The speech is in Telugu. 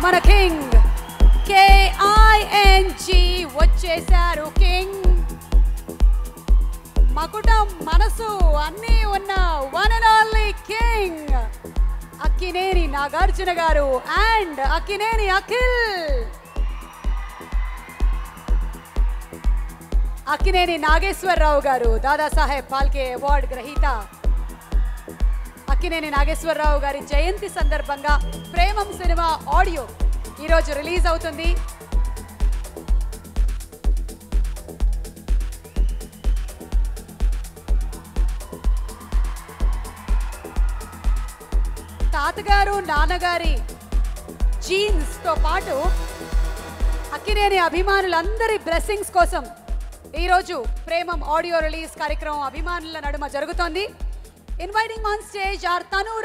మన కింగ్ KING వచ్చేసారు కింగ్. మకుటం మనసు అన్నీ ఉన్న one and only king Akkineni Nagarjuna garu and Akkineni Akhil. Akkineni Nageswara Rao garu Dadasaheb Phalke award గ్రహీత. అక్కినేని నాగేశ్వరరావు గారి జయంతి సందర్భంగా ప్రేమం సినిమా ఆడియో ఈరోజు రిలీజ్ అవుతుంది. తాతగారు నాన్నగారి జీన్స్ తో పాటు అక్కినేని అభిమానులందరి బ్లెస్సింగ్స్ కోసం ఈరోజు ప్రేమం ఆడియో రిలీజ్ కార్యక్రమం అభిమానుల నడుమ జరుగుతోంది. ఇన్వైటింగ్ ఆన్ స్టేజ్ ఆర్ తను